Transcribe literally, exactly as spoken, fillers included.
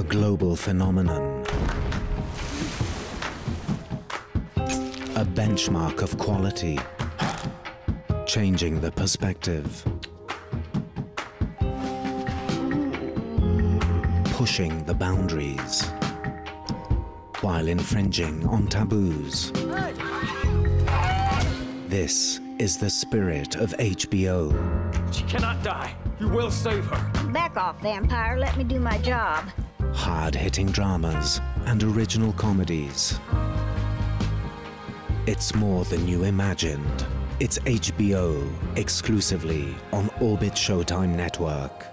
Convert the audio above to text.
A global phenomenon. A benchmark of quality. Changing the perspective. Pushing the boundaries. While infringing on taboos. This is the spirit of H B O. She cannot die. You will save her. Back off, vampire. Let me do my job. Hard-hitting dramas and original comedies. It's more than you imagined. It's H B O, exclusively on Orbit Showtime Network.